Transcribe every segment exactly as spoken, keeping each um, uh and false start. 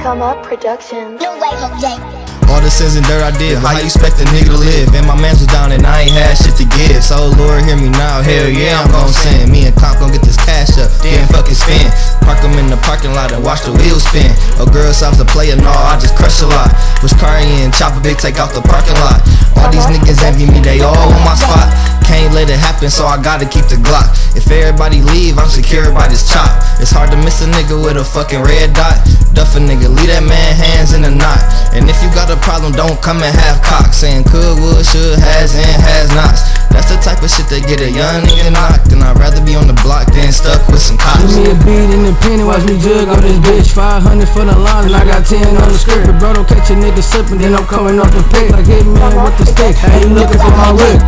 Come Up Productions. No way, no day. All the sins and dirt I did, but how you expect a nigga to live? And my mans was down and I ain't had shit to give. So Lord, hear me now, hell yeah, I'm gon' sin. Me and Cop gon' get this cash up, then fucking spin. Park them in the parking lot and watch the wheels spin. Oh girl, stops to play and all, I just crush a lot. Was carrying, chop a big, take off the parking lot. All these niggas envy me, they all on my spot. Can't let it happen, so I gotta keep the Glock. If everybody leave, I'm secured by this chop. It's hard to miss a nigga with a fucking red dot. Duff a nigga, leave that man hands in a knot. And if you got a problem, don't come and have cock. Saying could, would, should, has, and has nots. That's the type of shit that get a young nigga knocked. And I'd rather be on the block than stuck with some cops. Give me a beat and a penny, watch me jug on this bitch. Five hundred for the line and I got ten on the script. But bro, don't catch a nigga slipping, then I'm coming off the pick. Like hit man with the stick, how you looking for my whip?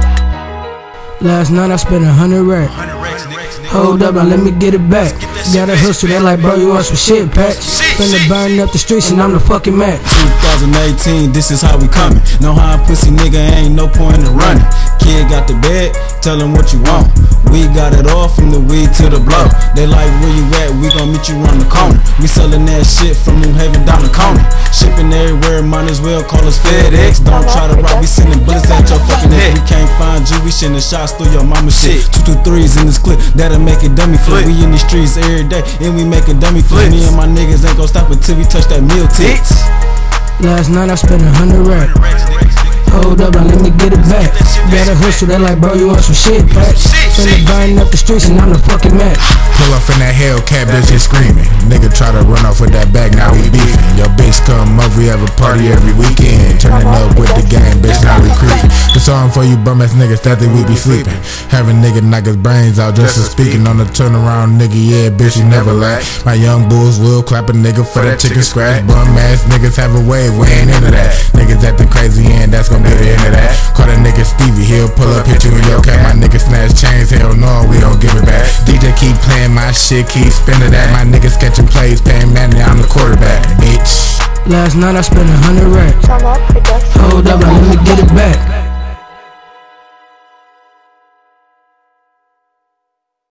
Last night I spent a hundred racks. Hold up, now let me get it back. Got a hustle, they like, bro, you want some shit, Pat? Finna burn up the streets and I'm the fucking Mac. twenty eighteen, this is how we coming. Know how a pussy nigga, ain't no point in running. Kid got the bed, tell him what you want. We got it all from the weed to the blow. They like, where you at? We gon' meet you around the corner. We sellin' that shit from New Haven down the corner. Shipping everywhere, might as well call us FedEx. Don't try to rob, we sending bullets at your fucking head. We can't find you, we sending shots through your mama shit. Two two threes in this clip, that'll make it dummy flip. We in the streets every day, and we make a dummy flip. Me and my niggas ain't gon' stop until we touch that meal tick. Last night I spent a hundred racks. Hold up, now let me get it back. Got a hustle, they like, bro, you want some shit, Pat? Finna burn up the streets and I'm the fucking Mac. Pull up in that Hellcat, bitch, just screaming. Nigga try to run off with that bag, now we beefing. Your bitch come up, we have a party every weekend. Turning up with the gang, bitch, now we creeping. The song for you bum ass niggas that think we be sleeping. Having nigga knock his brains out just for speaking. On the turnaround, nigga, yeah, bitch, you never lack. My young bulls will clap a nigga for that chicken scratch. Bum ass niggas have a wave, we ain't into that. Niggas acting crazy and that's gonna be the end of that. Call that nigga Stevie, he'll pull up, hit you in your cat. My nigga snatch chains, hell no, we don't give it back. D J keep playing my shit, keep spinning that. My niggas catching plays, paying money, I'm the quarterback, bitch. Last night I spent a hundred racks. Hold up, now let me get it back.